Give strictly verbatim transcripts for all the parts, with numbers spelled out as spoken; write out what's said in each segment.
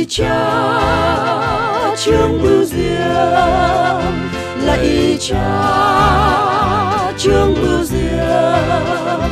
lạy Cha Trương Bưu Diệm, lạy Cha Trương Bưu Diệm.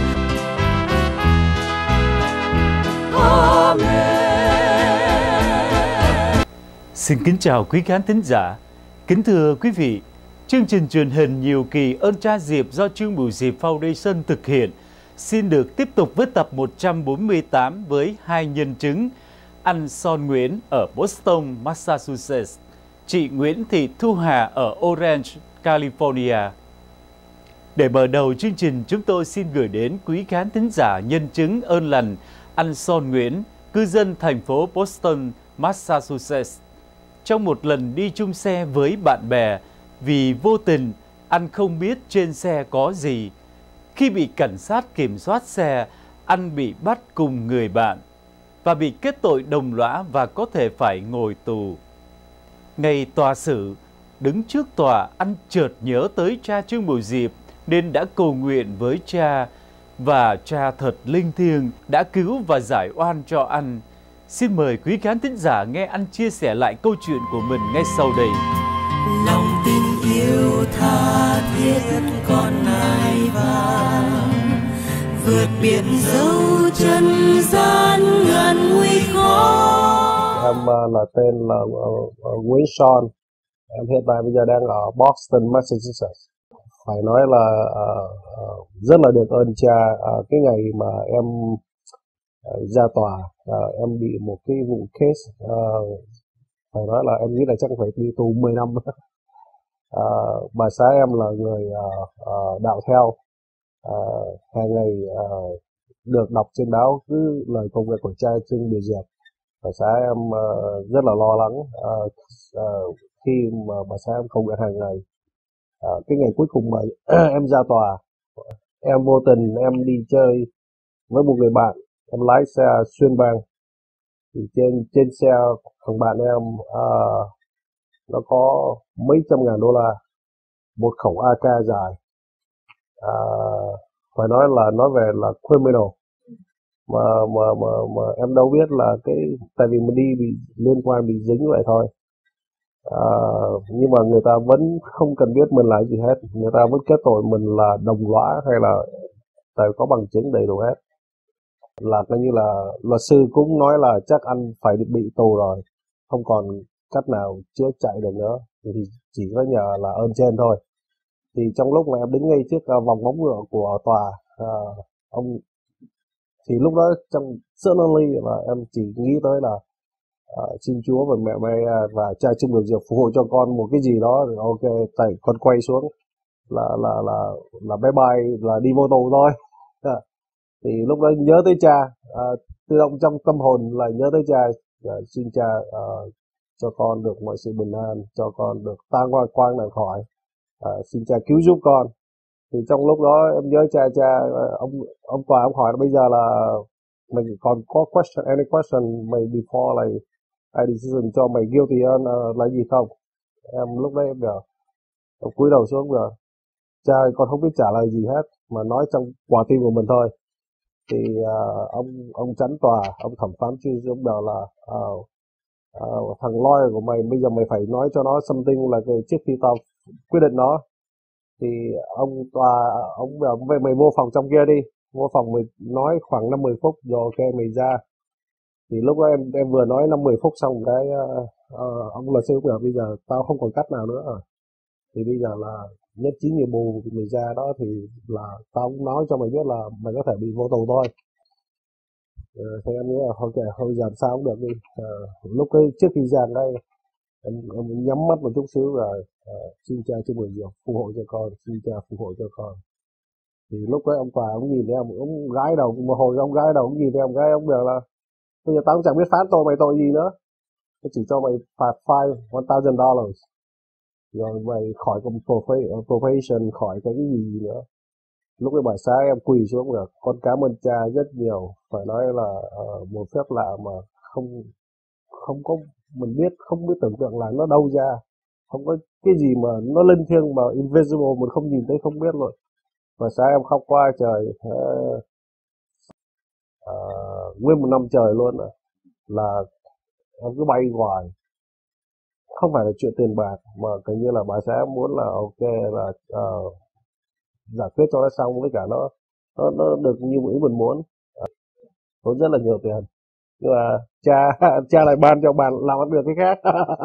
Amen. Xin kính chào quý khán thính giả. Kính thưa quý vị, chương trình truyền hình nhiều kỳ Ơn Cha Diệp do Trương Bưu Diệp Foundation thực hiện xin được tiếp tục với tập một trăm bốn mươi tám với hai nhân chứng, anh Son Nguyễn ở Boston, Massachusetts, chị Nguyễn Thị Thu Hà ở Orange, California. Để mở đầu chương trình, chúng tôi xin gửi đến quý khán thính giả nhân chứng ơn lành anh Son Nguyễn, cư dân thành phố Boston, Massachusetts. Trong một lần đi chung xe với bạn bè, vì vô tình anh không biết trên xe có gì. Khi bị cảnh sát kiểm soát xe, anh bị bắt cùng người bạn và bị kết tội đồng lõa và có thể phải ngồi tù. Ngày tòa xử, đứng trước tòa, anh chợt nhớ tới cha Trương Bưu Diệp nên đã cầu nguyện với cha, và cha thật linh thiêng đã cứu và giải oan cho anh. Xin mời quý khán thính giả nghe anh chia sẻ lại câu chuyện của mình ngay sau đây. Lòng tình yêu tha thiết con nai vàng, vượt biển dấu chân gian ngàn nguy khó. Em là tên là uh, Nguyễn Son. Em hiện tại bây giờ đang ở Boston, Massachusetts. Phải nói là uh, uh, rất là được ơn cha. Uh, cái ngày mà em uh, ra tòa, uh, em bị một cái vụ case, uh, phải nói là em nghĩ là chắc phải đi tù mười năm. uh, bà xã em là người uh, uh, đạo theo. Uh, hàng ngày uh, được đọc trên báo cứ lời công việc của cha Trương Bưu Diệp. Bà xã em uh, rất là lo lắng uh, uh, khi mà bà xã em không nguyện hàng ngày. Uh, cái ngày cuối cùng mà em ra tòa, em vô tình em đi chơi với một người bạn, em lái xe xuyên bang. Thì trên trên xe thằng bạn em uh, nó có mấy trăm ngàn đô la, một khẩu a ca dài. Uh, phải nói là nói về là criminal. Mà, mà, mà, mà em đâu biết là cái, tại vì mình đi bị liên quan, bị dính vậy thôi. À, nhưng mà người ta vẫn không cần biết mình là gì hết, người ta vẫn kết tội mình là đồng lõa hay là tại có bằng chứng đầy đủ hết. Là coi như là luật sư cũng nói là chắc anh phải bị tù rồi, không còn cách nào chữa chạy được nữa, thì chỉ có nhờ là ơn trên thôi. Thì trong lúc mà em đứng ngay trước vòng móng ngựa của tòa, à, ông thì lúc đó trong certainly là em chỉ nghĩ tới là uh, xin Chúa và mẹ mẹ và cha Trương Bưu Diệp phù hộ cho con một cái gì đó, rồi ok, tại con quay xuống là là là là bye bye, là đi vô tù thôi. À, thì lúc đó nhớ tới cha, uh, tự động trong tâm hồn là nhớ tới cha, uh, xin cha uh, cho con được mọi sự bình an, cho con được tang qua quang nạn khỏi, uh, xin cha cứu giúp con. Thì trong lúc đó em nhớ cha cha ông ông tòa ông hỏi là bây giờ là mình còn có question, any question mày before like I decision cho mày guilty on uh, là gì không? Em lúc đấy em bảo em cúi đầu xuống rồi, cha ơi, con không biết trả lời gì hết, mà nói trong quả tim của mình thôi. Thì uh, ông ông chánh tòa, ông thẩm phán chứ ông bảo là uh, uh, thằng lawyer của mày bây giờ mày phải nói cho nó something là cái trước khi tao quyết định nó. Thì ông tòa ông bảo về mày vô phòng trong kia đi, vô phòng mày nói khoảng năm mười phút rồi ok mày ra. Thì lúc đó em em vừa nói năm mười phút xong cái uh, uh, ông luật sư bảo bây giờ tao không còn cách nào nữa rồi, thì bây giờ là nhất trí nhiệm bù mày ra đó, thì là tao cũng nói cho mày biết là mày có thể bị vô tù thôi. Uh, thì em nghĩ là ok thôi giờ sao cũng được đi. Uh, lúc ấy trước khi ra đây em, em nhắm mắt một chút xíu rồi uh, xin cha Trương Bưu Diệp phù hộ cho con, xin cha phù hộ cho con. Thì lúc đấy ông tòa ông nhìn thấy ông, ông gái đầu, một hồi ông gái đầu ông nhìn thấy ông gái, ông bảo là bây giờ tao cũng chẳng biết phán tội mày tội gì nữa, tôi chỉ cho mày phạt five one thousand dollars rồi mày khỏi công probation, khỏi cái gì nữa. Lúc ấy bà xã em quỳ xuống rồi, con cảm ơn cha rất nhiều, phải nói là uh, một phép lạ mà không không có mình biết, không biết tưởng tượng là nó đâu ra, không có cái gì mà nó linh thiêng mà invisible mình không nhìn thấy không biết rồi. Và xã em khóc qua trời, uh, uh, nguyên một năm trời luôn. À, là em cứ bay hoài. Không phải là chuyện tiền bạc mà gần như là bà xã muốn là ok là uh, giải quyết cho nó xong, với cả nó nó, nó được như ý mình muốn. Uh, tốn rất là nhiều tiền, nhưng mà cha cha lại ban cho bạn làm ăn được cái khác.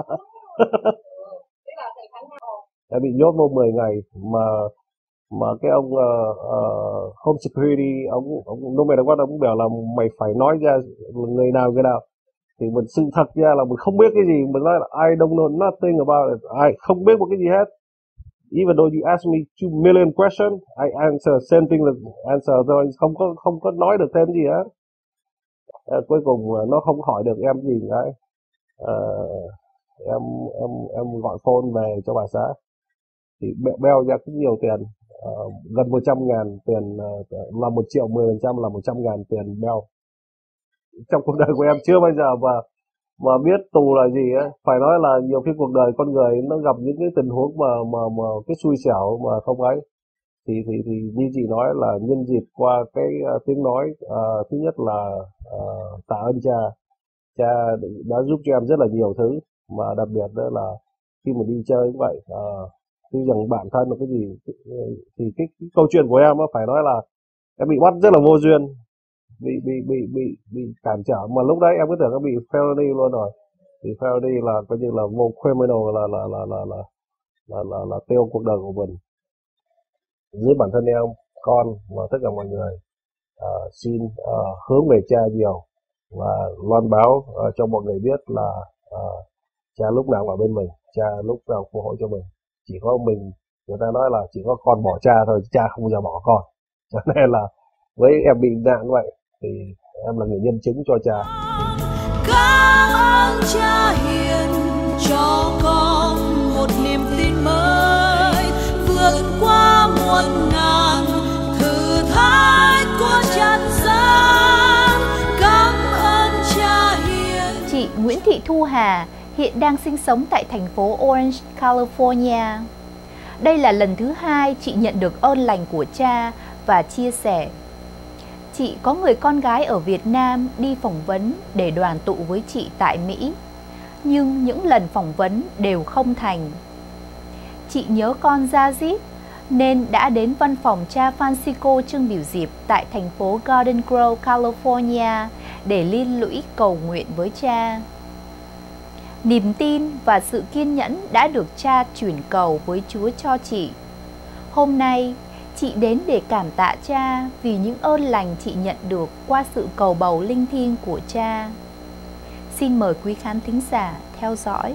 Em bị nhốt vô mười ngày mà mà cái ông uh, uh, home security ông ông no matter what ông bảo là mày phải nói ra người nào người nào, thì mình sự thật ra là mình không biết cái gì, mình nói là I don't know nothing about it, I không biết một cái gì hết. Even though you ask me two million questions, I answer same thing là answer thôi, không có không có nói được thêm gì hết. À, cuối cùng nó không hỏi được em gì cả. À, em em em gọi phone về cho bà xã thì beo ra cũng nhiều tiền, uh, gần một trăm ngàn tiền, uh, là một triệu mười phần trăm là một trăm ngàn tiền beo. Trong cuộc đời của em chưa bao giờ mà mà biết tù là gì ấy. Phải nói là nhiều khi cuộc đời con người nó gặp những cái tình huống mà mà mà cái xui xẻo mà không ấy, thì thì thì như chị nói là nhân dịp qua cái uh, tiếng nói, uh, thứ nhất là uh, tạ ơn cha cha đã giúp cho em rất là nhiều thứ, mà đặc biệt đó là khi mà đi chơi cũng vậy. Uh, Tuy rằng bản thân là cái gì thì cái, cái câu chuyện của em phải nói là em bị bắt rất là vô duyên, bị bị bị bị bị cản trở, mà lúc đấy em cứ tưởng em bị felony luôn rồi. Thì felony là coi như là vô criminal, là là là là là là là, là tiêu cuộc đời của mình. Dưới bản thân em, con và tất cả mọi người uh, xin uh, hướng về cha nhiều và loan báo uh, cho mọi người biết là uh, cha lúc nào ở bên mình, cha lúc nào phù hộ cho mình. Chỉ có mình, người ta nói là chỉ có con bỏ cha thôi, cha không bao giờ bỏ con. Cho nên là với em bị nạn vậy thì em là người nhân chứng cho cha. Cảm ơn cha hiền cho con một niềm tin mới, vượt qua muôn ngàn thử thách của trần gian. Cảm ơn cha hiền. Chị Nguyễn Thị Thu Hà hiện đang sinh sống tại thành phố Orange, California. Đây là lần thứ hai chị nhận được ơn lành của cha và chia sẻ. Chị có người con gái ở Việt Nam đi phỏng vấn để đoàn tụ với chị tại Mỹ, nhưng những lần phỏng vấn đều không thành. Chị nhớ con da diết nên đã đến văn phòng cha Francisco Trương Biểu Diệp tại thành phố Garden Grove, California để liên lũy cầu nguyện với cha. Niềm tin và sự kiên nhẫn đã được cha chuyển cầu với Chúa cho chị. Hôm nay, chị đến để cảm tạ cha vì những ơn lành chị nhận được qua sự cầu bầu linh thiêng của cha. Xin mời quý khán thính giả theo dõi.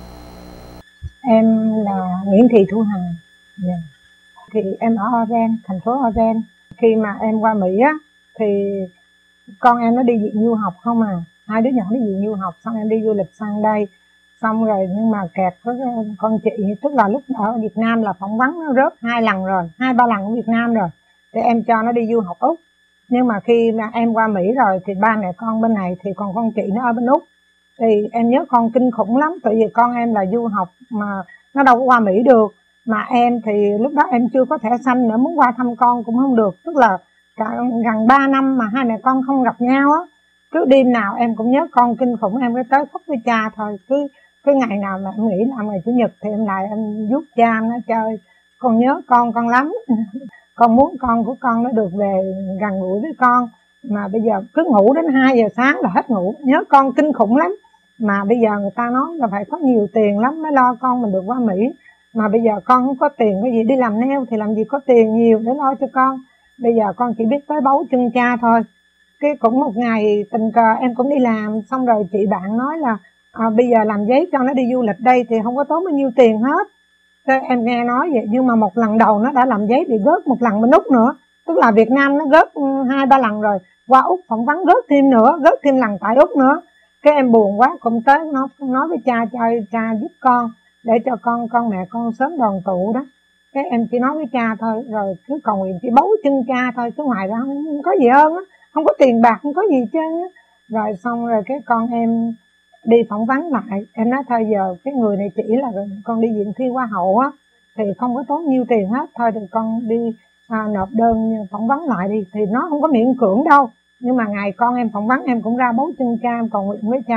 Em là Nguyễn Thị Thu Hà. Yeah. Thì em ở Oren, thành phố Oren. Khi mà em qua Mỹ á, thì con em nó đi viện du học không à. Hai đứa nhỏ đi viện du học, xong em đi du lịch sang đây. Xong rồi nhưng mà kẹt với con chị, tức là lúc ở Việt Nam là phỏng vấn nó rớt hai lần rồi, hai ba lần ở Việt Nam rồi. Thì em cho nó đi du học Úc. Nhưng mà khi mà em qua Mỹ rồi thì ba mẹ con bên này thì còn con chị nó ở bên Úc. Thì em nhớ con kinh khủng lắm, tại vì con em là du học mà nó đâu có qua Mỹ được. Mà em thì lúc đó em chưa có thẻ xanh nữa, muốn qua thăm con cũng không được. Tức là cả, gần ba năm mà hai mẹ con không gặp nhau á. Cứ đêm nào em cũng nhớ con kinh khủng, em cứ tới khóc với cha thôi. Cứ cái ngày nào mà em nghĩ là ngày Chủ nhật thì em lại em giúp cha nó chơi. Con nhớ con con lắm. Con muốn con của con nó được về gần gũi với con. Mà bây giờ cứ ngủ đến hai giờ sáng là hết ngủ. Nhớ con kinh khủng lắm. Mà bây giờ người ta nói là phải có nhiều tiền lắm mới lo con mình được qua Mỹ. Mà bây giờ con không có tiền cái gì, đi làm nail thì làm gì có tiền nhiều để lo cho con. Bây giờ con chỉ biết tới bấu chân cha thôi. Cái cũng một ngày tình cờ em cũng đi làm, xong rồi chị bạn nói là à, bây giờ làm giấy cho nó đi du lịch đây thì không có tốn bao nhiêu tiền hết. Thế em nghe nói vậy, nhưng mà một lần đầu nó đã làm giấy bị gớt một lần bên Úc nữa. Tức là Việt Nam nó gớt hai ba lần rồi, qua Úc phỏng vấn gớt thêm nữa, gớt thêm lần tại Úc nữa. Cái em buồn quá, cũng tới nó nói với cha cho cha giúp con để cho con con mẹ con sớm đoàn tụ đó. Cái em chỉ nói với cha thôi, rồi cứ cầu nguyện chỉ bấu chân cha thôi, chứ ngoài ra không, không có gì hơn á, không có tiền bạc, không có gì chứ. Rồi xong rồi cái con em đi phỏng vấn lại, em nói thôi giờ cái người này chỉ là con đi viện thi hoa hậu á thì không có tốn nhiêu tiền hết, thôi thì con đi à, nộp đơn phỏng vấn lại đi, thì nó không có miễn cưỡng đâu. Nhưng mà ngày con em phỏng vấn em cũng ra bấu chân cha, em cầu nguyện với cha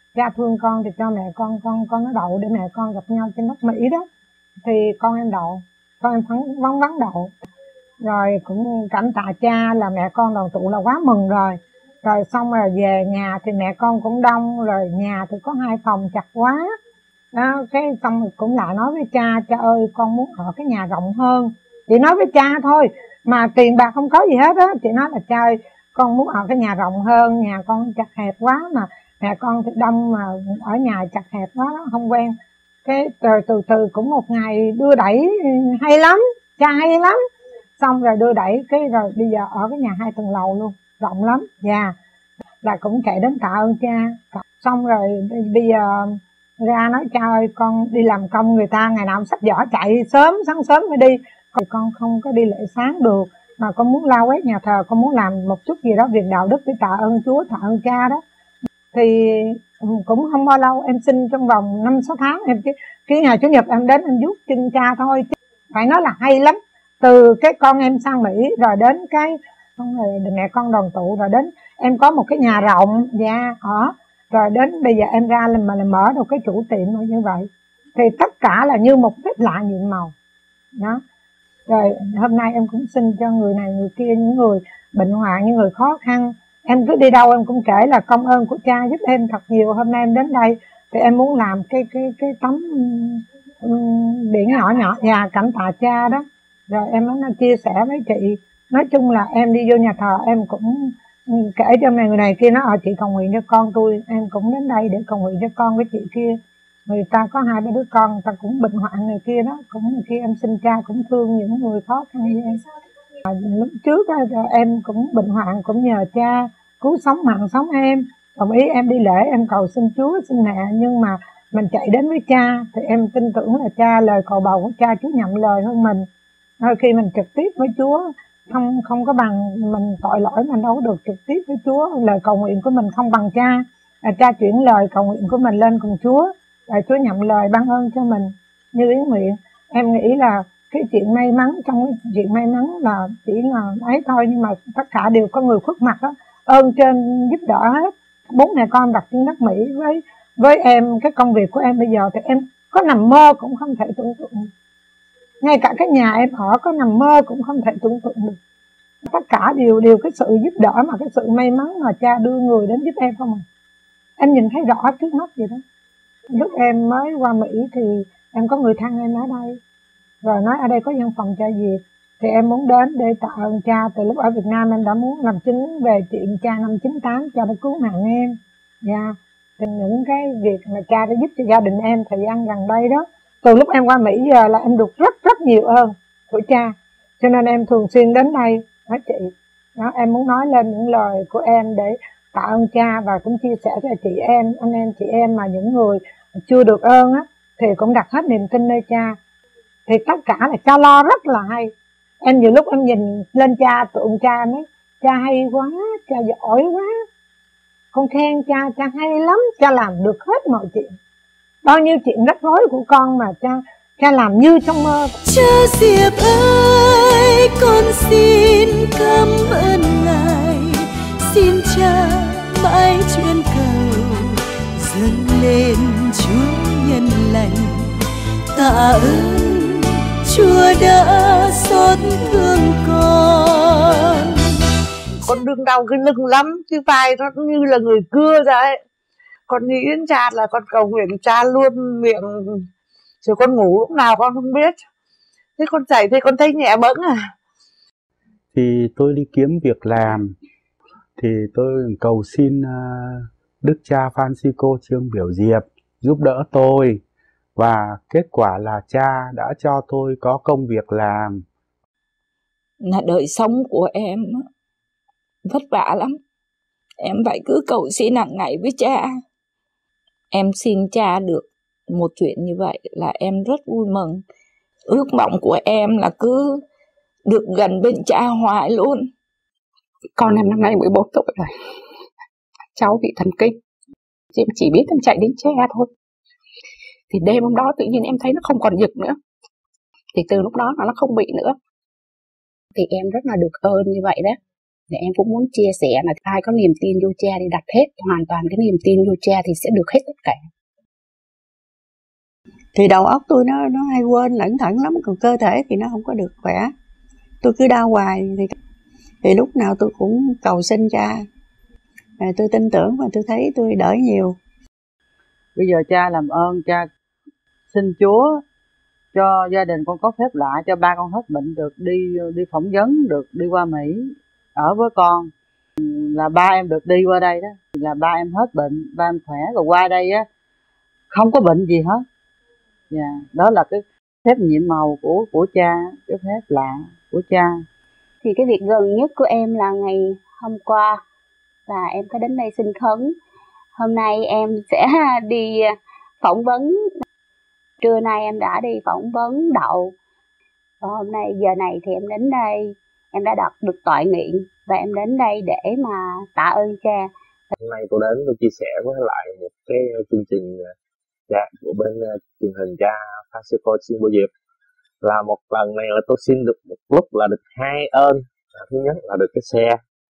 cha thương con thì cho mẹ con con con nó đậu để mẹ con gặp nhau trên đất Mỹ đó. Thì con em đậu, con em phấn vắng vắng đậu. Rồi cũng cảm tạ cha là mẹ con đoàn tụ là quá mừng rồi. Rồi xong rồi về nhà thì mẹ con cũng đông, rồi nhà thì có hai phòng chặt quá. Đó, cái xong rồi cũng lại nói với cha, cha ơi con muốn ở cái nhà rộng hơn. Chị nói với cha thôi, mà tiền bạc không có gì hết á. Chị nói là cha ơi, con muốn ở cái nhà rộng hơn, nhà con chặt hẹp quá mà mẹ con thì đông mà ở nhà chặt hẹp quá đó, không quen. Cái rồi từ từ cũng một ngày đưa đẩy hay lắm, cha hay lắm. Xong rồi đưa đẩy cái rồi bây giờ ở cái nhà hai tầng lầu luôn, rộng lắm. Dạ yeah. Là cũng chạy đến tạ ơn cha. Xong rồi bây giờ ra nói cha ơi con đi làm công người ta ngày nào xách giỏ chạy sớm, sáng sớm mới đi, còn con không có đi lễ sáng được, mà con muốn lau quét nhà thờ, con muốn làm một chút gì đó việc đạo đức để tạ ơn Chúa, tạ ơn cha đó. Thì cũng không bao lâu, em xin trong vòng năm sáu tháng em cái, cái ngày Chủ nhật em đến em vuốt chân cha thôi. Phải nói là hay lắm. Từ cái con em sang Mỹ rồi đến cái rồi mẹ con đoàn tụ, rồi đến em có một cái nhà rộng dạ ở, rồi đến bây giờ em ra là mà mở được cái chủ tiệm như vậy. Thì tất cả là như một phép lạ nhiệm màu đó. Rồi hôm nay em cũng xin cho người này người kia, những người bệnh hoạn, những người khó khăn, em cứ đi đâu em cũng kể là công ơn của cha giúp em thật nhiều. Hôm nay em đến đây thì em muốn làm cái cái cái tấm um, biển nhỏ nhỏ và cảm tạ cha đó. Rồi em muốn chia sẻ với chị. Nói chung là em đi vô nhà thờ em cũng kể cho người này kia, nó ở chị cầu nguyện cho con tôi, em cũng đến đây để cầu nguyện cho con với chị kia. Người ta có hai ba đứa con, người ta cũng bệnh hoạn người kia đó, cũng người kia em xin cha cũng thương những người khó khăn như em. À, lúc trước đó, em cũng bệnh hoạn, cũng nhờ cha cứu sống mạng sống em, đồng ý em đi lễ em cầu xin Chúa xin mẹ, nhưng mà mình chạy đến với cha thì em tin tưởng là cha, lời cầu bầu của cha Chúa nhận lời hơn mình. Đôi khi mình trực tiếp với Chúa không không có bằng, mình tội lỗi mình đâu có được trực tiếp với Chúa, lời cầu nguyện của mình không bằng cha. À, cha chuyển lời cầu nguyện của mình lên cùng Chúa, và Chúa nhận lời ban ơn cho mình như ý nguyện. Em nghĩ là cái chuyện may mắn, trong cái chuyện may mắn là chỉ là ấy thôi, nhưng mà tất cả đều có người khuất mặt đó, ơn trên giúp đỡ hết. Bốn mẹ con đặt trên đất Mỹ với với em, cái công việc của em bây giờ thì em có nằm mơ cũng không thể tưởng tượng được. Ngay cả cái nhà em ở có nằm mơ cũng không thể tưởng tượng được. Tất cả đều đều cái sự giúp đỡ, mà cái sự may mắn mà cha đưa người đến giúp em không à. Em nhìn thấy rõ trước mắt vậy đó. Lúc em mới qua Mỹ thì em có người thân em ở đây, rồi nói ở đây có văn phòng cha Việt, thì em muốn đến để tạ ơn cha. Từ lúc ở Việt Nam em đã muốn làm chứng về chuyện cha năm chín tám, cha đã cứu mạng em. Dạ, thì những cái việc mà cha đã giúp cho gia đình em thời gian gần đây đó, từ lúc em qua Mỹ giờ là em được rất rất nhiều ơn của cha, cho nên em thường xuyên đến đây đó chị. Đó, em muốn nói lên những lời của em để tạ ơn cha, và cũng chia sẻ cho chị em, anh em chị em mà những người chưa được ơn á thì cũng đặt hết niềm tin nơi cha. Thì tất cả là cha lo rất là hay. Em nhiều lúc em nhìn lên cha, tượng cha em ấy, cha hay quá, cha giỏi quá, con khen cha, cha hay lắm, cha làm được hết mọi chuyện. Bao nhiêu chuyện rắc rối của con mà cha cha làm như trong mơ. Cha Diệp ơi, con xin cảm ơn Ngài, xin cha mãi chuyên cầu dâng lên Chúa nhân lành. Tạ ơn Chúa đã xót thương con. Con đương đau cái lưng lắm, cái vai nó như là người cưa ra ấy. Con nghĩ đến cha là con cầu nguyện cha luôn miệng, rồi con ngủ lúc nào con không biết. Thế con dậy thì con thấy nhẹ bẫng à. Thì tôi đi kiếm việc làm, thì tôi cầu xin Đức cha Francisco Trương Biểu Diệp giúp đỡ tôi, và kết quả là cha đã cho tôi có công việc làm. Là đời sống của em vất vả lắm, em phải cứ cầu xin hàng ngày với cha. Em xin cha được một chuyện như vậy là em rất vui mừng. Ước mong của em là cứ được gần bên cha hoài luôn. Con em năm nay mười bốn tuổi rồi, cháu bị thần kinh, em chỉ biết em chạy đến cha thôi. Thì đêm hôm đó tự nhiên em thấy nó không còn giật nữa, thì từ lúc đó nó không bị nữa. Thì em rất là được ơn như vậy đó. Để em cũng muốn chia sẻ là ai có niềm tin vô cha thì đặt hết hoàn toàn cái niềm tin vô cha thì sẽ được hết tất cả. Thì đầu óc tôi nó nó hay quên lẩn thẩn lắm, còn cơ thể thì nó không có được khỏe. Tôi cứ đau hoài thì thì lúc nào tôi cũng cầu xin cha. À, tôi tin tưởng và tôi thấy tôi đỡ nhiều. Bây giờ cha làm ơn, cha xin Chúa cho gia đình con có phép lạ, cho ba con hết bệnh, được đi đi phỏng vấn, được đi qua Mỹ ở với con. Là ba em được đi qua đây đó, là ba em hết bệnh, ba em khỏe, rồi qua đây á không có bệnh gì hết. Dạ, yeah, đó là cái phép nhiệm màu của của cha, cái phép lạ của cha. Thì cái việc gần nhất của em là ngày hôm qua là em có đến đây xin khấn. Hôm nay em sẽ đi phỏng vấn. Trưa nay em đã đi phỏng vấn đậu. Và hôm nay giờ này thì em đến đây, em đã đạt được toại nguyện và em đến đây để mà tạ ơn cha. Hôm nay tôi đến tôi chia sẻ với lại một cái chương trình cha của bên truyền hình cha Francisco Chiêm Bồ Diệp. Là một lần này là tôi xin được một lúc là được hai ơn. À, thứ nhất là được cái xe,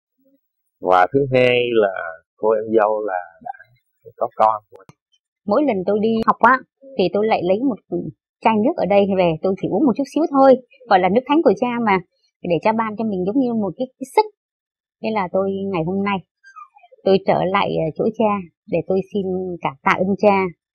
và thứ hai là cô em dâu là đã có con. Mỗi lần tôi đi học á thì tôi lại lấy một chai nước ở đây về, tôi chỉ uống một chút xíu thôi, gọi là nước thánh của cha mà, để cha ban cho mình giống như một cái, cái sức. Nên là tôi ngày hôm nay tôi trở lại chỗ cha để tôi xin cảm tạ ơn cha.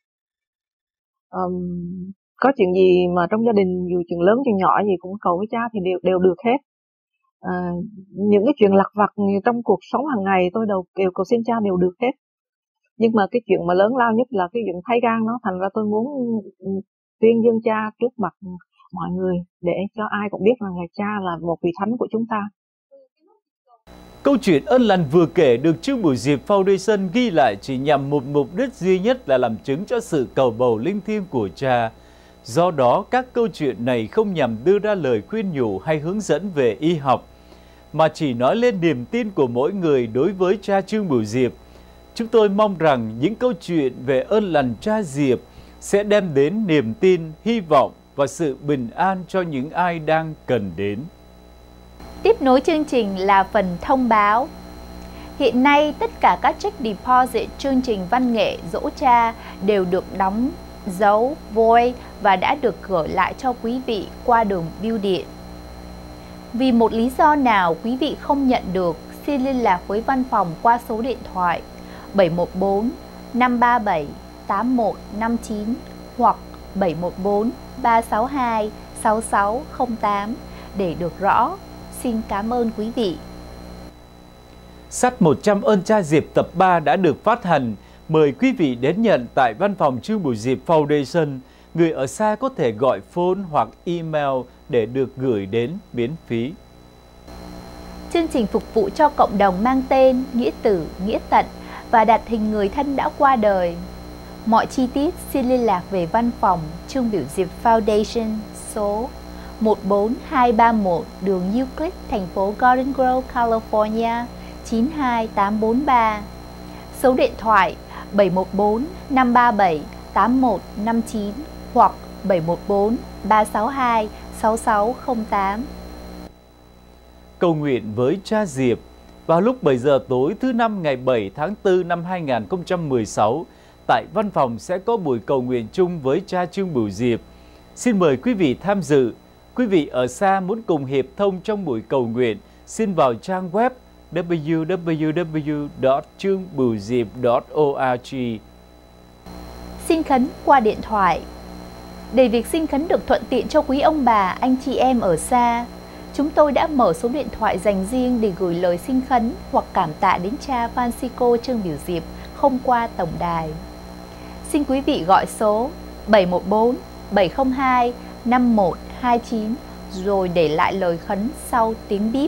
Um, có chuyện gì mà trong gia đình dù chuyện lớn chuyện nhỏ gì cũng cầu với cha thì đều đều được hết. À, những cái chuyện lặt vặt trong cuộc sống hàng ngày tôi đều đều cầu xin cha đều được hết. Nhưng mà cái chuyện mà lớn lao nhất là cái chuyện thay gan, nó thành ra tôi muốn tuyên dương cha trước mặt mọi người để cho ai cũng biết rằng là cha là một vị thánh của chúng ta. Câu chuyện ơn lành vừa kể được Trương Bửu Diệp Foundation ghi lại chỉ nhằm một mục đích duy nhất là làm chứng cho sự cầu bầu linh thiêng của cha. Do đó, các câu chuyện này không nhằm đưa ra lời khuyên nhủ hay hướng dẫn về y học, mà chỉ nói lên niềm tin của mỗi người đối với cha Trương Bửu Diệp. Chúng tôi mong rằng những câu chuyện về ơn lành cha Diệp sẽ đem đến niềm tin, hy vọng và sự bình an cho những ai đang cần đến. Tiếp nối chương trình là phần thông báo. Hiện nay, tất cả các check deposit chương trình văn nghệ dỗ cha đều được đóng dấu void và đã được gửi lại cho quý vị qua đường bưu điện. Vì một lý do nào quý vị không nhận được, xin liên lạc với văn phòng qua số điện thoại bảy một bốn năm ba bảy tám một năm chín hoặc bảy một bốn ba sáu hai sáu sáu không tám để được rõ. Xin cảm ơn quý vị. Sách một trăm ơn cha Diệp tập ba đã được phát hành. Mời quý vị đến nhận tại văn phòng Trương Bửu Diệp Foundation. Người ở xa có thể gọi phone hoặc email để được gửi đến miễn phí. Chương trình phục vụ cho cộng đồng mang tên Nghĩa Tử, Nghĩa Tận và đặt hình người thân đã qua đời. Mọi chi tiết xin liên lạc về văn phòng Trương Bửu Diệp Foundation số một bốn hai ba một đường Euclid, thành phố Garden Grove, California chín hai tám bốn ba. Số điện thoại bảy một bốn năm ba bảy tám một năm chín hoặc bảy một bốn ba sáu hai sáu sáu không tám. Cầu nguyện với cha Diệp. Vào lúc bảy giờ tối thứ năm ngày bảy tháng tư năm hai nghìn không trăm mười sáu, tại văn phòng sẽ có buổi cầu nguyện chung với cha Trương Bửu Diệp. Xin mời quý vị tham dự. Quý vị ở xa muốn cùng hiệp thông trong buổi cầu nguyện, xin vào trang web w w w chấm trương bửu diệp chấm org. Xin khấn qua điện thoại. Để việc xin khấn được thuận tiện cho quý ông bà, anh chị em ở xa, chúng tôi đã mở số điện thoại dành riêng để gửi lời xin khấn hoặc cảm tạ đến cha Francisco Trương Bửu Diệp không qua tổng đài. Xin quý vị gọi số bảy một bốn bảy không hai năm một hai chín rồi để lại lời khấn sau tiếng bíp.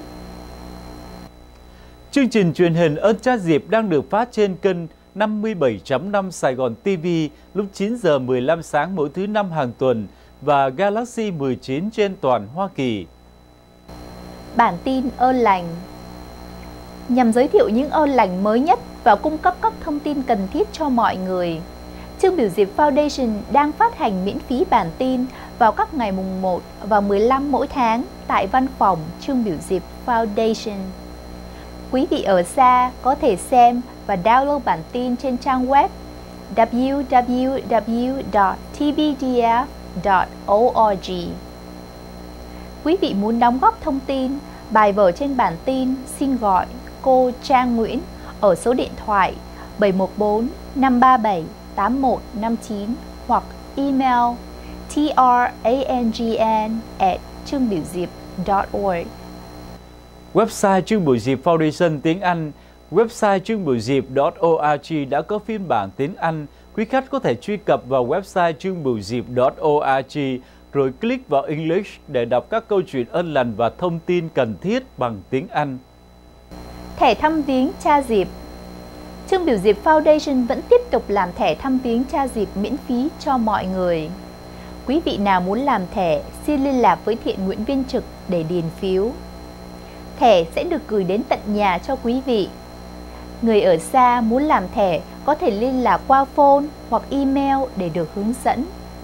Chương trình truyền hình Ơn Cha Diệp đang được phát trên kênh năm mươi bảy chấm năm Sài Gòn ti vi lúc chín giờ mười lăm sáng mỗi thứ năm hàng tuần và Galaxy mười chín trên toàn Hoa Kỳ. Bản tin ơn lành nhằm giới thiệu những ơn lành mới nhất và cung cấp các thông tin cần thiết cho mọi người. Trương Bửu Diệp Foundation đang phát hành miễn phí bản tin vào các ngày mùng một và mười lăm mỗi tháng tại văn phòng Trương Bửu Diệp Foundation. Quý vị ở xa có thể xem và download bản tin trên trang web w w w chấm t b d f chấm org. Quý vị muốn đóng góp thông tin, bài vở trên bản tin, xin gọi cô Trang Nguyễn ở số điện thoại bảy một bốn năm ba bảy tám một năm chín hoặc email trangn at chương biểu diệp chấm org. Website Chương Biểu Diệp Foundation tiếng Anh, website chương biểu diệp chấm org đã có phiên bản tiếng Anh. Quý khách có thể truy cập vào website chương biểu diệp chấm org rồi click vào English để đọc các câu chuyện ân lành và thông tin cần thiết bằng tiếng Anh. Thẻ thăm viếng cha Diệp. Chương Biểu Diệp Foundation vẫn tiếp tục làm thẻ thăm viếng cha Diệp miễn phí cho mọi người. Quý vị nào muốn làm thẻ, xin liên lạc với thiện nguyện viên trực để điền phiếu. Thẻ sẽ được gửi đến tận nhà cho quý vị. Người ở xa muốn làm thẻ có thể liên lạc qua phone hoặc email để được hướng dẫn.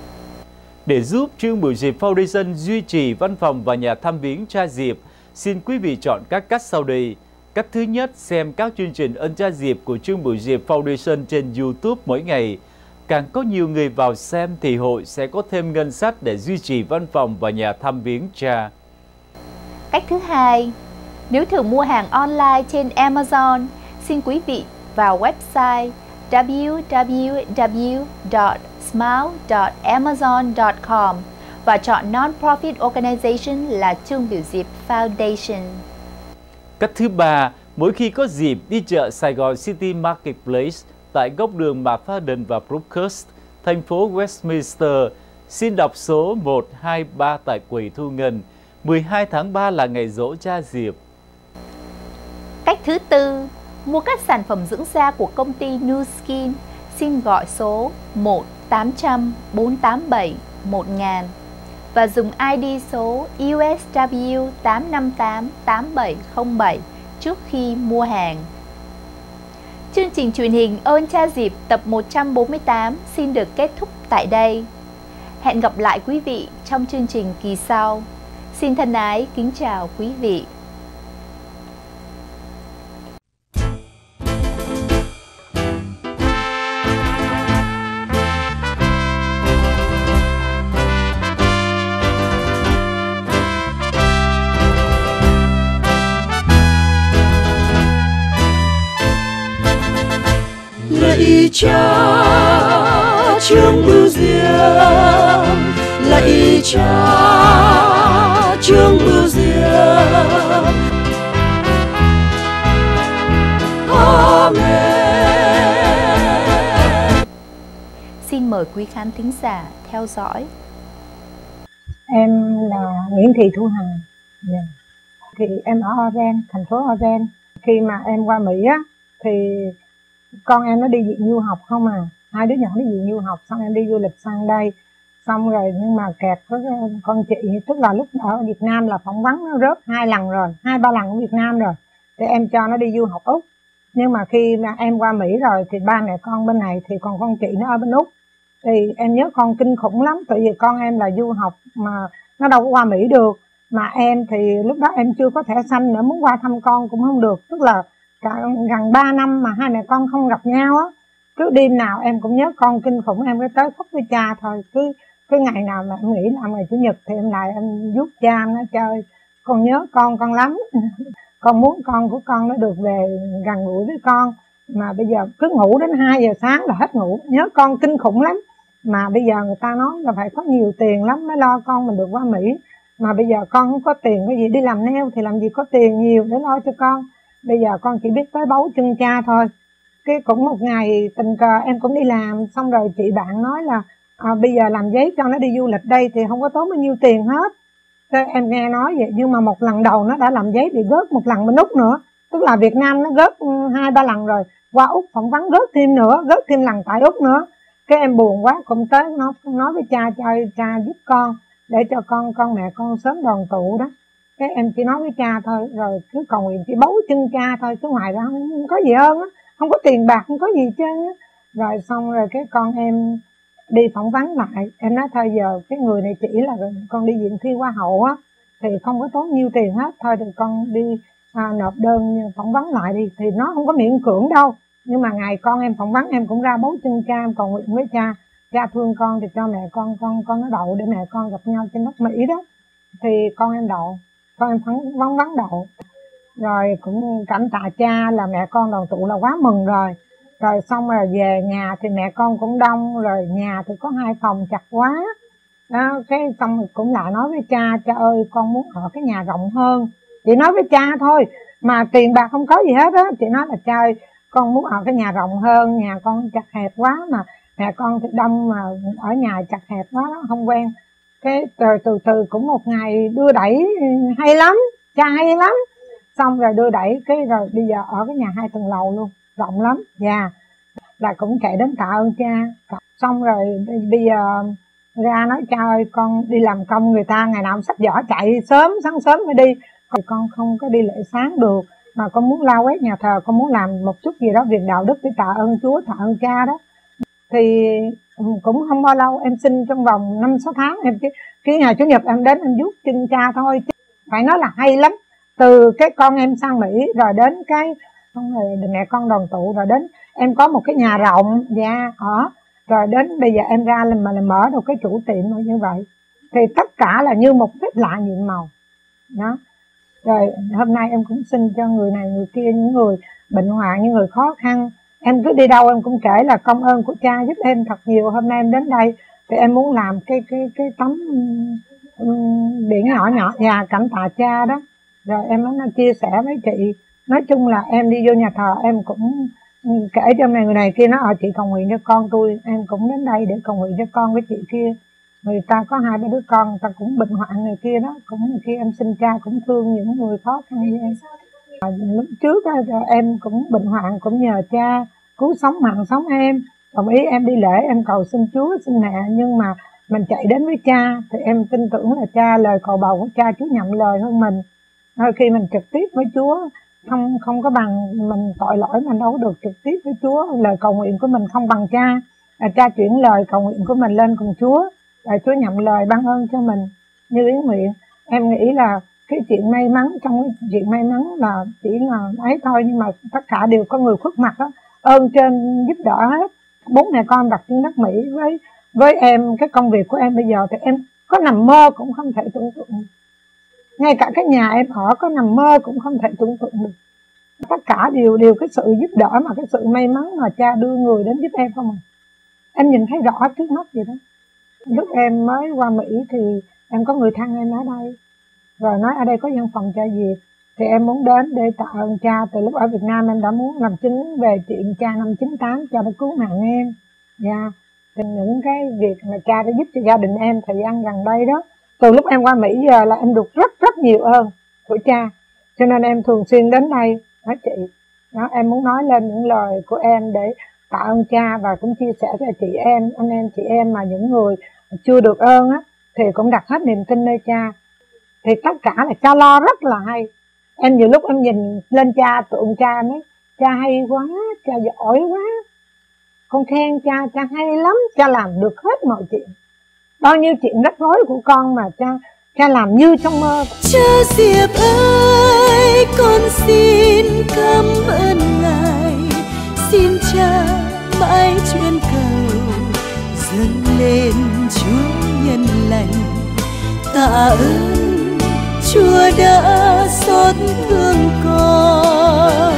Để giúp Chương Biểu Diệp Foundation duy trì văn phòng và nhà thăm viếng cha Diệp, xin quý vị chọn các cách sau đây. Cách thứ nhất, xem các chương trình ơn cha Diệp của Chương Biểu Diệp Foundation trên YouTube mỗi ngày. Càng có nhiều người vào xem thì hội sẽ có thêm ngân sách để duy trì văn phòng và nhà thăm viếng cha. Cách thứ hai, nếu thường mua hàng online trên Amazon, xin quý vị vào website w w w chấm smile chấm amazon chấm com và chọn non-profit organization là Chương Biểu Diệp Foundation. Cách thứ ba, mỗi khi có dịp đi chợ Sài Gòn City Marketplace tại góc đường McFadden và Brookhurst, thành phố Westminster, xin đọc số một hai ba tại quầy thu ngân. mười hai tháng ba là ngày giỗ cha Diệp. Cách thứ tư, mua các sản phẩm dưỡng da của công ty Nu Skin, xin gọi số một tám trăm bốn tám bảy một nghìn và dùng i đê số U S W tám năm tám tám bảy không bảy trước khi mua hàng. Chương trình truyền hình Ơn Cha Diệp tập một trăm bốn mươi tám xin được kết thúc tại đây. Hẹn gặp lại quý vị trong chương trình kỳ sau. Xin thân ái kính chào quý vị. Lạy Cha Chương Biểu Diệp, lạy Cha Chương Biểu Diệp. Amen. Xin mời quý khán thính giả theo dõi. Em là Nguyễn Thị Thu Hằng. Yeah. Thì em ở Oren, thành phố Oren. Khi mà em qua Mỹ á, thì con em nó đi viện du học không à, hai đứa nhỏ đi viện du học, xong em đi du lịch sang đây, xong rồi nhưng mà kẹt với con chị, tức là lúc ở Việt Nam là phỏng vấn nó rớt hai lần rồi, hai ba lần ở Việt Nam rồi, thì em cho nó đi du học Úc. Nhưng mà khi mà em qua Mỹ rồi thì ba mẹ con bên này thì còn con chị nó ở bên Úc, thì em nhớ con kinh khủng lắm, tại vì con em là du học mà nó đâu có qua Mỹ được, mà em thì lúc đó em chưa có thẻ xanh nữa, muốn qua thăm con cũng không được, tức là cả gần ba năm mà hai mẹ con không gặp nhau á. Cứ đêm nào em cũng nhớ con kinh khủng, em cứ tới khóc với cha thôi. Cứ cứ ngày nào mà em nghĩ là ngày chủ nhật thì em lại em giúp cha nó chơi. Con nhớ con con lắm. Con muốn con của con nó được về gần gũi với con. Mà bây giờ cứ ngủ đến hai giờ sáng là hết ngủ. Nhớ con kinh khủng lắm. Mà bây giờ người ta nói là phải có nhiều tiền lắm mới lo con mình được qua Mỹ. Mà bây giờ con không có tiền cái gì, đi làm nail thì làm gì có tiền nhiều để lo cho con. Bây giờ con chỉ biết tới bấu chân cha thôi. Cái cũng một ngày tình cờ em cũng đi làm, xong rồi chị bạn nói là à, bây giờ làm giấy cho nó đi du lịch đây thì không có tốn bao nhiêu tiền hết. Thế em nghe nói vậy, nhưng mà một lần đầu nó đã làm giấy bị gớt một lần bên Úc nữa. Tức là Việt Nam nó gớt hai ba lần rồi, qua Úc phỏng vấn gớt thêm nữa, gớt thêm lần tại Úc nữa. Cái em buồn quá, cũng tới nó nói với cha cho cha giúp con để cho con con mẹ con sớm đoàn tụ đó. Cái em chỉ nói với cha thôi, rồi cứ cầu nguyện chỉ bấu chân cha thôi, chứ ngoài ra không, không có gì hơn á, không có tiền bạc, không có gì hết trơn á. Rồi xong rồi cái con em đi phỏng vấn lại, em nói thôi giờ cái người này chỉ là con đi viện thi hoa hậu á, thì không có tốn nhiêu tiền hết, thôi thì con đi à, nộp đơn phỏng vấn lại đi, thì nó không có miễn cưỡng đâu. Nhưng mà ngày con em phỏng vấn em cũng ra bấu chân cha, em cầu nguyện với cha, cha thương con thì cho mẹ con con con nó đậu để mẹ con gặp nhau trên đất Mỹ đó. Thì con em đậu, con em phỏng vấn vấn đậu. Rồi cũng cảm tạ cha là mẹ con đoàn tụ là quá mừng rồi. Rồi xong rồi về nhà thì mẹ con cũng đông, rồi nhà thì có hai phòng chặt quá. Đó, cái xong rồi cũng lại nói với cha, cha ơi con muốn ở cái nhà rộng hơn. Chị nói với cha thôi, mà tiền bạc không có gì hết á. Chị nói là cha ơi, con muốn ở cái nhà rộng hơn, nhà con chặt hẹp quá, mà mẹ con thì đông mà ở nhà chặt hẹp quá đó, không quen. Cái rồi từ từ cũng một ngày đưa đẩy hay lắm, cha hay lắm. Xong rồi đưa đẩy cái rồi bây giờ ở cái nhà hai tầng lầu luôn, rộng lắm. Dạ, yeah. Là cũng chạy đến tạ ơn cha. Xong rồi bây giờ ra nói cha ơi con đi làm công người ta ngày nào cũng xách giỏ chạy sớm, sáng sớm mới đi. Còn con không có đi lễ sáng được, mà con muốn lau quét nhà thờ, con muốn làm một chút gì đó việc đạo đức để tạ ơn Chúa, tạ ơn cha đó. Thì cũng không bao lâu, em sinh trong vòng năm sáu tháng, em cái, cái ngày Chủ nhật em đến em vuốt chân cha thôi. Phải nói là hay lắm. Từ cái con em sang Mỹ rồi đến cái rồi mẹ con đoàn tụ, rồi đến em có một cái nhà rộng dạ ở, rồi đến bây giờ em ra là mà là mở được cái chủ tiệm như vậy. Thì tất cả là như một phép lạ nhiệm màu đó. Rồi hôm nay em cũng xin cho người này người kia, những người bệnh hoạn, những người khó khăn, em cứ đi đâu em cũng kể là công ơn của cha giúp em thật nhiều. Hôm nay em đến đây thì em muốn làm cái cái cái tấm um, biển nhỏ nhỏ nhà cảm tạ cha đó. Rồi em mới chia sẻ với chị. Nói chung là em đi vô nhà thờ em cũng kể cho người này kia, nó ở chị cầu nguyện cho con tôi, em cũng đến đây để cầu nguyện cho con với chị kia. Người ta có hai ba đứa con, người ta cũng bệnh hoạn người kia đó, cũng người kia em xin cha cũng thương những người khó khăn như em. À, lúc trước đó, em cũng bệnh hoạn, cũng nhờ cha cứu sống mạng sống em. Đồng ý em đi lễ em cầu xin Chúa xin mẹ, nhưng mà mình chạy đến với cha thì em tin tưởng là cha, lời cầu bầu của cha Chúa nhận lời hơn mình. Rồi khi mình trực tiếp với Chúa không không có bằng, mình tội lỗi mình đâu có được trực tiếp với Chúa, lời cầu nguyện của mình không bằng cha. À, cha chuyển lời cầu nguyện của mình lên cùng Chúa, và Chúa nhận lời ban ơn cho mình như ý nguyện. Em nghĩ là cái chuyện may mắn, trong cái chuyện may mắn là chỉ là ấy thôi, nhưng mà tất cả đều có người khuất mặt đó, ơn trên giúp đỡ hết. Bốn mẹ con đặt trên đất Mỹ với với em, cái công việc của em bây giờ thì em có nằm mơ cũng không thể tưởng tượng. Ngay cả cái nhà em ở có nằm mơ cũng không thể tưởng tượng được. Tất cả đều đều cái sự giúp đỡ, mà cái sự may mắn mà cha đưa người đến giúp em không à. Em nhìn thấy rõ trước mắt vậy đó. Lúc em mới qua Mỹ thì em có người thân em ở đây, rồi nói ở đây có văn phòng cha Việt, thì em muốn đến để tạ ơn cha. Từ lúc ở Việt Nam em đã muốn làm chứng về chuyện cha năm chín tám, cha đã cứu mạng em. Dạ, thì những cái việc mà cha đã giúp cho gia đình em thời gian gần đây đó, từ lúc em qua Mỹ giờ là em được rất rất nhiều ơn của cha. Cho nên em thường xuyên đến đây nói chị đó, em muốn nói lên những lời của em để tạ ơn cha, và cũng chia sẻ cho chị em, anh em chị em mà những người chưa được ơn á, thì cũng đặt hết niềm tin nơi cha. Thì tất cả là cha lo rất là hay. Em nhiều lúc em nhìn lên cha, tượng cha nói cha hay quá, cha giỏi quá, con khen cha, cha hay lắm, cha làm được hết mọi chuyện. Bao nhiêu chuyện rắc rối của con mà cha cha làm như trong mơ. Cha Diệp ơi, con xin cảm ơn Ngài, xin cha mãi chuyên cầu dâng lên Chúa nhân lành. Tạ ơn Chúa đã xót thương con.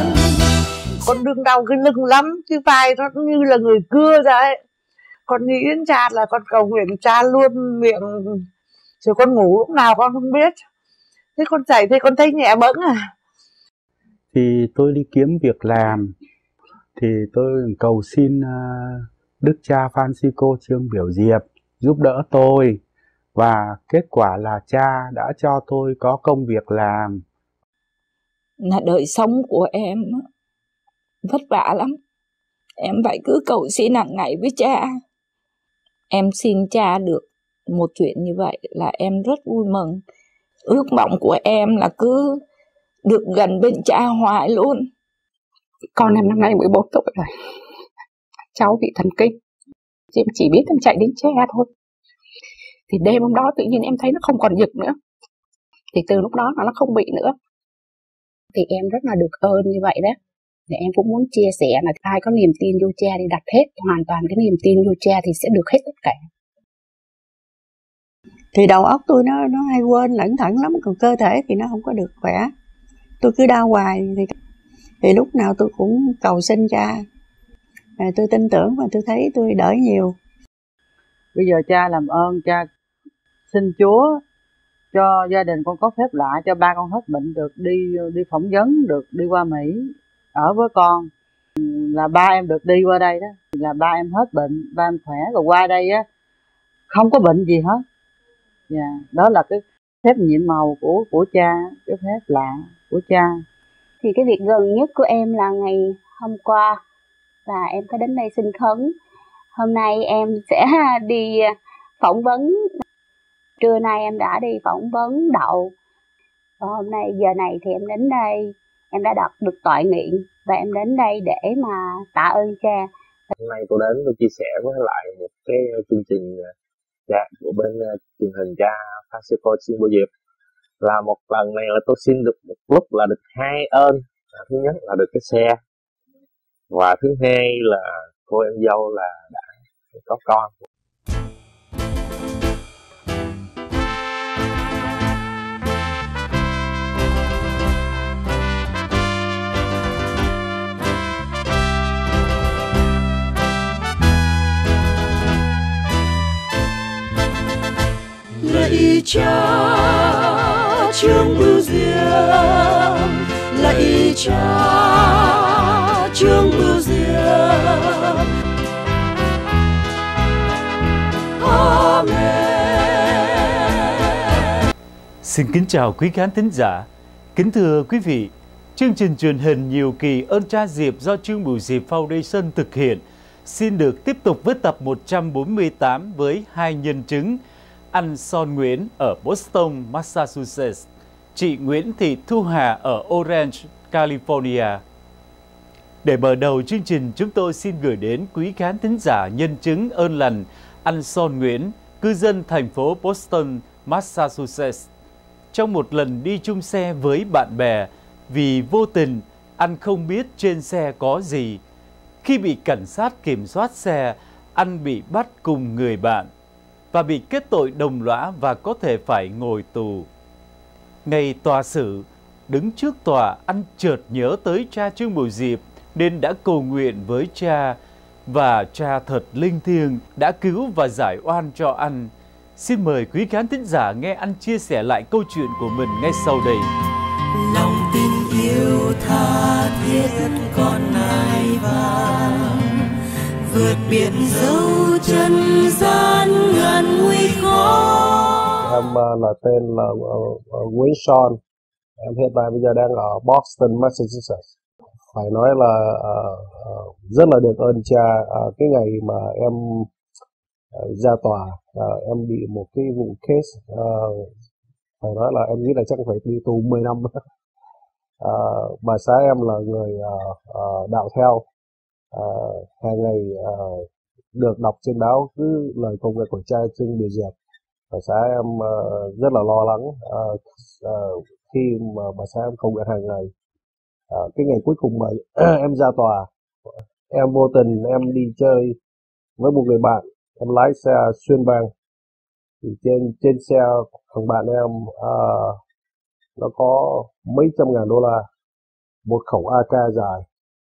Con đương đau cái lưng lắm, cái vai nó như là người cưa ra ấy. Con nghĩ đến cha là con cầu nguyện cha luôn miệng, rồi con ngủ lúc nào con không biết. Thế con chạy thì con thấy nhẹ bẫng à. Thì tôi đi kiếm việc làm, thì tôi cầu xin Đức cha Francisco Trương Biểu Diệp giúp đỡ tôi, và kết quả là cha đã cho tôi có công việc làm. Là đời sống của em vất vả lắm, em phải cứ cầu xin hàng ngày với cha. Em xin cha được một chuyện như vậy là em rất vui mừng. Ước mong của em là cứ được gần bên cha hoài luôn. Con em năm nay mười bốn tuổi rồi, cháu bị thần kinh, em chỉ biết em chạy đến cha thôi. Thì đêm hôm đó tự nhiên em thấy nó không còn giật nữa, thì từ lúc đó nó không bị nữa. thì em rất là được ơn như vậy đó. Thì em cũng muốn chia sẻ là ai có niềm tin vô cha thì đặt hết hoàn toàn cái niềm tin vô cha thì sẽ được hết tất cả. Thì đầu óc tôi nó nó hay quên lẩn thẩn lắm, còn cơ thể thì nó không có được khỏe. Tôi cứ đau hoài thì thì lúc nào tôi cũng cầu xin cha. À, tôi tin tưởng và tôi thấy tôi đỡ nhiều. Bây giờ cha làm ơn cha xin Chúa cho gia đình con có phép lạ, cho ba con hết bệnh, được đi đi phỏng vấn, được đi qua Mỹ ở với con. Là ba em được đi qua đây đó, là ba em hết bệnh, ba em khỏe rồi qua đây á không có bệnh gì hết. Dạ, yeah, đó là cái phép nhiệm màu của của cha, cái phép lạ của cha. Thì cái việc gần nhất của em là ngày hôm qua là em có đến đây xin khấn. Hôm nay em sẽ đi phỏng vấn. Trưa nay em đã đi phỏng vấn đậu. Và hôm nay giờ này thì em đến đây, em đã đạt được toại nguyện và em đến đây để mà tạ ơn cha. Hôm nay tôi đến tôi chia sẻ với lại một cái chương trình cha của bên truyền hình cha Francisco Chiên Bồ Diệp. Là một lần này là tôi xin được một lúc là được hai ơn. Thứ nhất là được cái xe, và thứ hai là cô em dâu là đã có con. Lạy cha Trương Bửu Diệm, lạy cha Trương Bửu Diệm. Amen. Xin kính chào quý khán thính giả. Kính thưa quý vị, chương trình truyền hình Nhiều Kỳ Ơn Cha Diệp do Trương Bửu Diệp Foundation thực hiện xin được tiếp tục với tập một trăm bốn mươi tám với hai nhân chứng. Anh Son Nguyễn ở Boston, Massachusetts, chị Nguyễn Thị Thu Hà ở Orange, California. Để mở đầu chương trình, chúng tôi xin gửi đến quý khán thính giả nhân chứng ơn lành anh Son Nguyễn, cư dân thành phố Boston, Massachusetts. Trong một lần đi chung xe với bạn bè, vì vô tình anh không biết trên xe có gì. Khi bị cảnh sát kiểm soát xe, anh bị bắt cùng người bạn và bị kết tội đồng lõa và có thể phải ngồi tù. Ngày tòa xử, đứng trước tòa, anh chợt nhớ tới cha Trương Bửu Diệp nên đã cầu nguyện với cha, và cha thật linh thiêng đã cứu và giải oan cho anh. Xin mời quý khán thính giả nghe anh chia sẻ lại câu chuyện của mình ngay sau đây. Lòng tình yêu tha thiết con nai vàng, vượt biển dấu chân gian ngàn nguy khó. Em uh, là tên là uh, uh, Nguyễn Sean. Em hiện tại bây giờ đang ở Boston, Massachusetts. Phải nói là uh, uh, rất là được ơn cha. Uh, cái ngày mà em uh, ra tòa, uh, em bị một cái vụ case, uh, phải nói là em nghĩ là chắc phải đi tù mười năm. uh, bà xã em là người uh, uh, đạo theo. Uh, hàng ngày uh, được đọc trên báo cứ lời công việc của cha Trương Bửu Diệp. Bà xã em uh, rất là lo lắng uh, uh, khi mà bà xã em công việc hàng ngày. Uh, cái ngày cuối cùng mà em ra tòa, em vô tình em đi chơi với một người bạn, em lái xe xuyên bang. Thì trên trên xe thằng bạn em uh, nó có mấy trăm ngàn đô la, một khẩu a ca dài.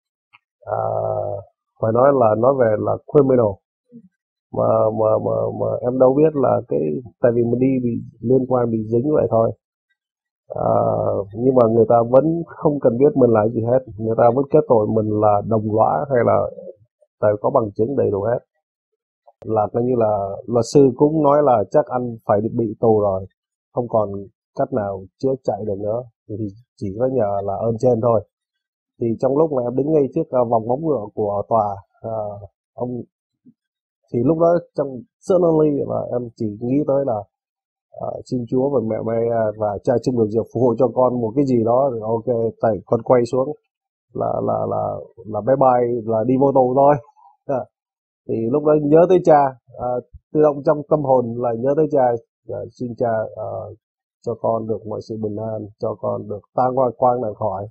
Uh, phải nói là nói về là criminal, mà mà mà mà em đâu biết là cái tại vì mình đi bị liên quan bị dính vậy thôi. À, nhưng mà người ta vẫn không cần biết mình là gì hết, người ta vẫn kết tội mình là đồng lõa hay là tại có bằng chứng đầy đủ hết. Là coi như là luật sư cũng nói là chắc anh phải bị tù rồi, không còn cách nào chữa chạy được nữa, thì chỉ có nhờ là ơn trên thôi. Thì trong lúc mà em đứng ngay trước uh, vòng móng ngựa của tòa, uh, ông thì lúc đó trong suddenly là em chỉ nghĩ tới là uh, xin Chúa và mẹ mẹ và cha Trương Bửu Diệp phù hộ cho con một cái gì đó, rồi ok, tay con quay xuống là là là là bye bye, là đi vô tù thôi. uh, thì lúc đó nhớ tới cha, uh, tự động trong tâm hồn là nhớ tới cha, uh, xin cha uh, cho con được mọi sự bình an, cho con được tan qua quang nạn khỏi.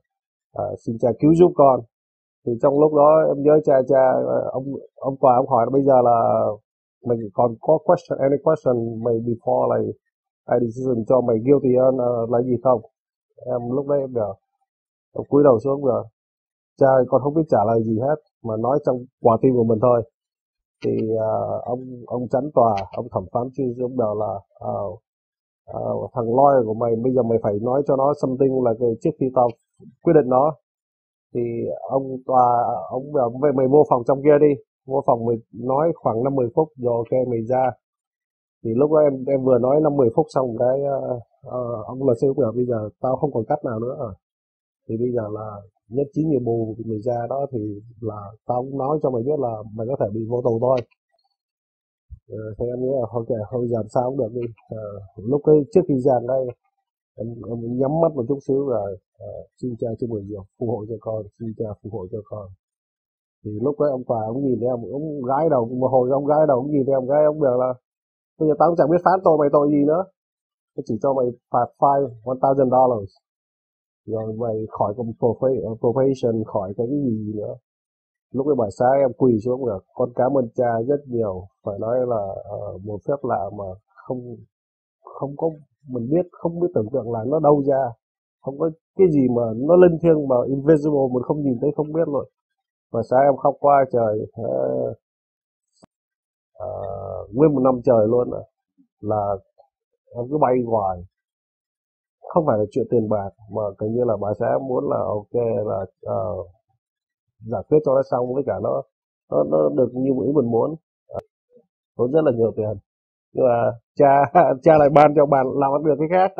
à, xin cha cứu giúp con. Thì trong lúc đó em nhớ cha cha ông ông tòa ông hỏi là bây giờ là mình còn có question any question mày before like I decision cho mày guilty hơn uh, là gì không. Em lúc đấy em bảo ông cúi đầu xuống rồi cha ơi, con không biết trả lời gì hết mà nói trong quả tim của mình thôi. Thì uh, ông ông chánh tòa ông thẩm phán chứ ông bảo là uh, uh, thằng lawyer của mày bây giờ mày phải nói cho nó something là cái trước khi tao quyết định nó. Thì ông tòa ông bảo mày, mày vô phòng trong kia đi, vô phòng mày nói khoảng năm mười phút rồi ok mày ra. Thì lúc đó em em vừa nói năm mười phút xong cái uh, uh, ông luật sư bảo bây giờ tao không còn cách nào nữa rồi. Thì bây giờ là nhất trí nhiều bù mày ra đó thì là tao cũng nói cho mày biết là mày có thể bị vô tù thôi. Uh, thì em nghĩ là ok thôi giờ sao cũng được đi. Uh, lúc ấy trước khi ra đây em, em nhắm mắt một chút xíu rồi uh, xin cha cho mười điều phù hộ cho con, xin cha phù hộ cho con. Thì lúc đấy ông tòa ông nhìn em ông gái đầu một hồi ông gái đầu ông nhìn em gái ông bảo là bây giờ tao cũng chẳng biết phán tội mày tội gì nữa, tôi chỉ cho mày phạt fine one thousand dollars rồi mày khỏi công probation, khỏi cái gì nữa. Lúc ấy bà xã em quỳ xuống rồi con cảm ơn cha rất nhiều, phải nói là uh, một phép lạ mà không không có mình biết không biết tưởng tượng là nó đâu ra, không có cái gì mà nó linh thiêng mà invisible mình không nhìn thấy không biết rồi. Và sáng em khóc qua trời uh, uh, nguyên một năm trời luôn à. Là em cứ bay hoài, không phải là chuyện tiền bạc mà gần như là bà xã muốn là ok là uh, giải quyết cho nó xong với cả nó nó, nó được như ý mình muốn. Uh, tốn rất là nhiều tiền nhưng mà cha cha lại ban cho bạn làm ăn được cái khác.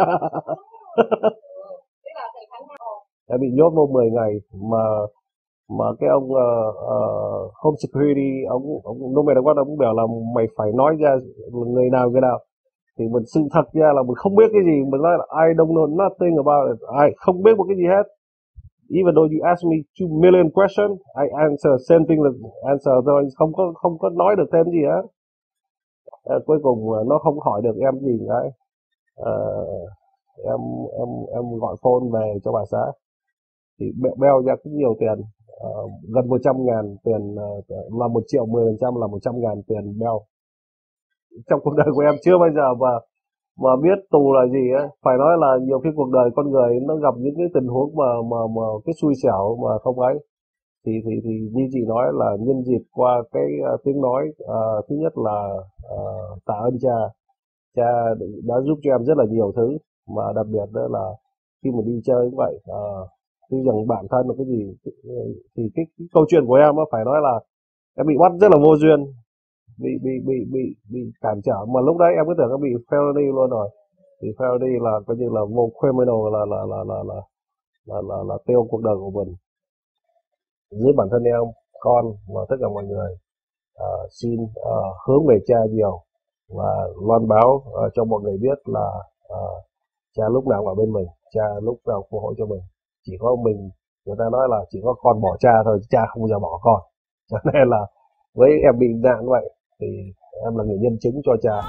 Em bị nhốt vô mười ngày mà mà cái ông uh, uh, Home Security ông ông no matter what ông bảo là mày phải nói ra người nào người nào. Thì mình sự thật ra là mình không biết cái gì, mình nói là I don't know nothing about it, I không biết một cái gì hết. Even though you ask me two million questions, I answer same thing là answer thôi, không có không có nói được thêm gì hết. À, cuối cùng nó không hỏi được em gì đấy. À, em em em gọi phone về cho bà xã thì beo ra cũng nhiều tiền, uh, gần một trăm ngàn tiền, uh, là một triệu mười phần trăm là một trăm ngàn tiền beo. Trong cuộc đời của em chưa bao giờ mà mà biết tù là gì ấy. Phải nói là nhiều khi cuộc đời con người nó gặp những cái tình huống mà mà mà cái xui xẻo mà không ấy. Thì thì thì như chị nói là nhân dịp qua cái uh, tiếng nói, uh, thứ nhất là uh, tạ ơn cha, cha đã giúp cho em rất là nhiều thứ, mà đặc biệt đó là khi mà đi chơi như vậy, uh, tuy rằng bản thân là cái gì thì cái, cái câu chuyện của em phải nói là em bị bắt rất là vô duyên, bị bị bị bị bị cản trở mà lúc đấy em cứ tưởng em bị felony luôn rồi. Thì felony là coi như là vô criminal, là là là là là là là, là tiêu cuộc đời của mình. Dưới bản thân em, con và tất cả mọi người uh, xin uh, hướng về cha nhiều và loan báo uh, cho mọi người biết là uh, cha lúc nào ở bên mình, cha lúc nào phù hộ cho mình. Chỉ có mình, người ta nói là chỉ có con bỏ cha thôi, cha không bao giờ bỏ con. Cho nên là với em bị nạn vậy thì em là người nhân chứng cho cha.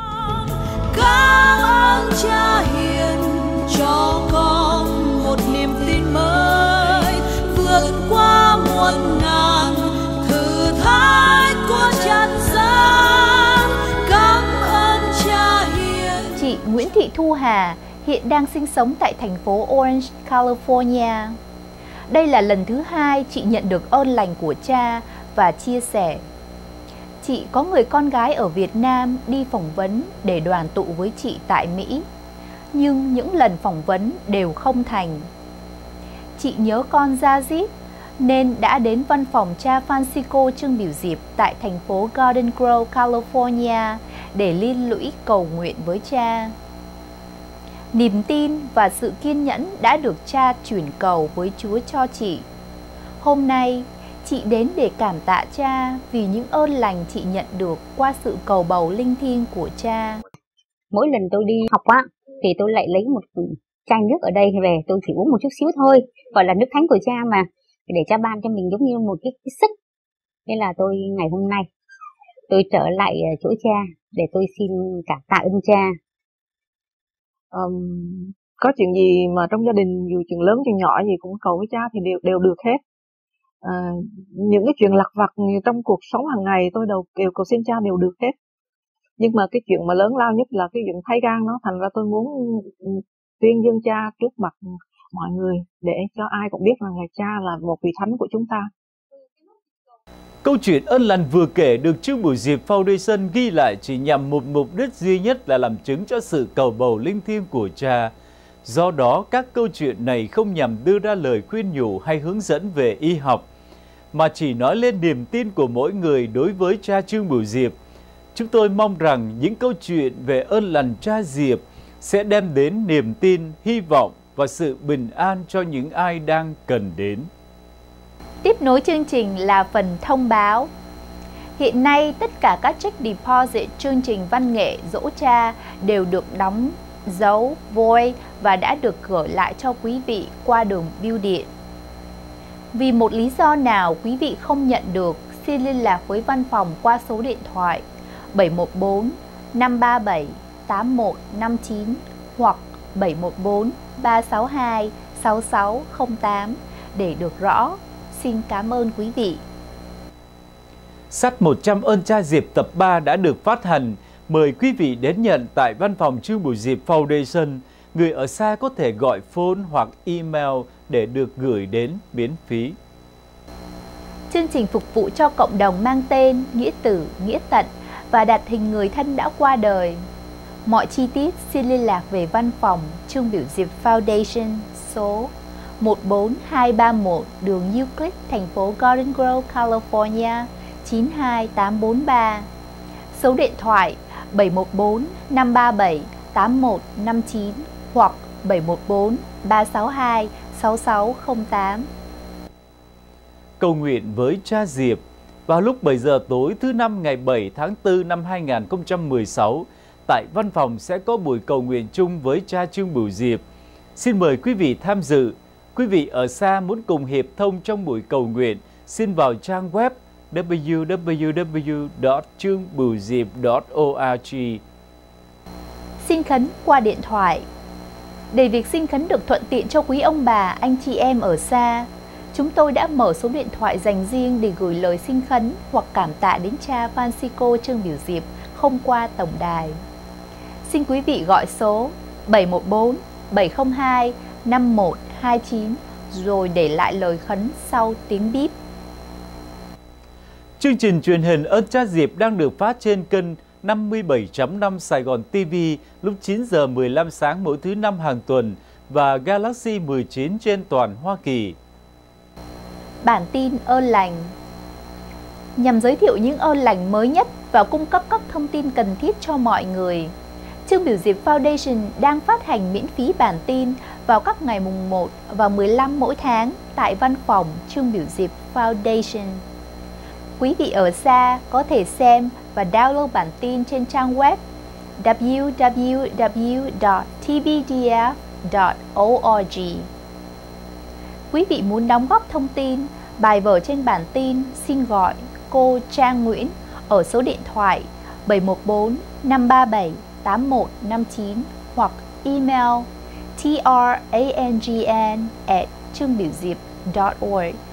Cảm ơn cha hiền cho con một niềm tin mới, vượt qua muôn ngàn thử thách của trần gian. Cảm ơn cha hiền. Chị Nguyễn Thị Thu Hà hiện đang sinh sống tại thành phố Orange, California. Đây là lần thứ hai chị nhận được ơn lành của cha và chia sẻ. Chị có người con gái ở Việt Nam đi phỏng vấn để đoàn tụ với chị tại Mỹ, nhưng những lần phỏng vấn đều không thành. Chị nhớ con da diết nên đã đến văn phòng cha Francisco Trương Biểu Diệp tại thành phố Garden Grove, California để liên lũy cầu nguyện với cha. Niềm tin và sự kiên nhẫn đã được cha chuyển cầu với Chúa cho chị. Hôm nay, chị đến để cảm tạ cha vì những ơn lành chị nhận được qua sự cầu bầu linh thiêng của cha. Mỗi lần tôi đi học á, thì tôi lại lấy một chai nước ở đây về, tôi chỉ uống một chút xíu thôi, gọi là nước thánh của cha mà, để cha ban cho mình giống như một cái, cái sức. Nên là tôi ngày hôm nay, tôi trở lại chỗ cha để tôi xin cảm tạ ơn cha. Um, có chuyện gì mà trong gia đình dù chuyện lớn chuyện nhỏ gì cũng cầu với cha thì đều đều được hết. À, những cái chuyện lặt vặt trong cuộc sống hàng ngày tôi đều đều cầu xin cha đều được hết. Nhưng mà cái chuyện mà lớn lao nhất là cái chuyện thay gan, nó thành ra tôi muốn tuyên dương cha trước mặt mọi người để cho ai cũng biết rằng là cha là một vị thánh của chúng ta. Câu chuyện ơn lành vừa kể được Chương Bửu Diệp Foundation ghi lại chỉ nhằm một mục đích duy nhất là làm chứng cho sự cầu bầu linh thiêng của cha. Do đó, các câu chuyện này không nhằm đưa ra lời khuyên nhủ hay hướng dẫn về y học, mà chỉ nói lên niềm tin của mỗi người đối với cha Chương Bửu Diệp. Chúng tôi mong rằng những câu chuyện về ơn lành cha Diệp sẽ đem đến niềm tin, hy vọng và sự bình an cho những ai đang cần đến. Tiếp nối chương trình là phần thông báo. Hiện nay, tất cả các check deposit chương trình văn nghệ Dỗ Cha đều được đóng dấu void và đã được gửi lại cho quý vị qua đường bưu điện. Vì một lý do nào quý vị không nhận được, xin liên lạc với văn phòng qua số điện thoại bảy một bốn năm ba bảy tám một năm chín hoặc bảy một bốn ba sáu hai sáu sáu không tám để được rõ. Xin cảm ơn quý vị. Sách một trăm ơn cha Diệp tập ba đã được phát hành. Mời quý vị đến nhận tại văn phòng Chương Bửu Diệp Foundation. Người ở xa có thể gọi phone hoặc email để được gửi đến miễn phí. Chương trình phục vụ cho cộng đồng mang tên Nghĩa Tử, Nghĩa Tận và đặt hình người thân đã qua đời. Mọi chi tiết xin liên lạc về văn phòng Chương Bửu Diệp Foundation số một bốn hai ba mốt đường Euclid, thành phố Garden Grove, California chín hai tám bốn ba. Số điện thoại bảy một bốn năm ba bảy tám một năm chín hoặc bảy một bốn ba sáu hai sáu sáu không tám. Cầu nguyện với cha Diệp. Vào lúc bảy giờ tối thứ năm ngày bảy tháng tư năm hai nghìn không trăm mười sáu, tại văn phòng sẽ có buổi cầu nguyện chung với cha Chương Bửu Diệp. Xin mời quý vị tham dự. Quý vị ở xa muốn cùng hiệp thông trong buổi cầu nguyện, xin vào trang web w w w chấm chương bửu diệp chấm org. Xin khấn qua điện thoại. Để việc xin khấn được thuận tiện cho quý ông bà, anh chị em ở xa, chúng tôi đã mở số điện thoại dành riêng để gửi lời xin khấn hoặc cảm tạ đến cha Francisco Chương Bửu Diệp không qua tổng đài. Xin quý vị gọi số bảy một bốn bảy không hai năm một hai chín rồi để lại lời khấn sau tiếng bíp. Chương trình truyền hình Ơn Cha Diệp đang được phát trên kênh năm mươi bảy chấm năm Sài Gòn ti vi lúc chín giờ mười lăm sáng mỗi thứ năm hàng tuần và Galaxy mười chín trên toàn Hoa Kỳ. Bản tin ơn lành. Nhằm giới thiệu những ơn lành mới nhất và cung cấp các thông tin cần thiết cho mọi người, Chương Bửu Diệp Foundation đang phát hành miễn phí bản tin vào các ngày mùng một và mười lăm mỗi tháng tại văn phòng Chương Bửu Diệp Foundation. Quý vị ở xa có thể xem và download bản tin trên trang web w w w chấm t b d f chấm org. Quý vị muốn đóng góp thông tin, bài vở trên bản tin, xin gọi cô Trang Nguyễn ở số điện thoại bảy một bốn năm ba bảy tám một năm chín hoặc email trangn at chương biểu diệp chấm org.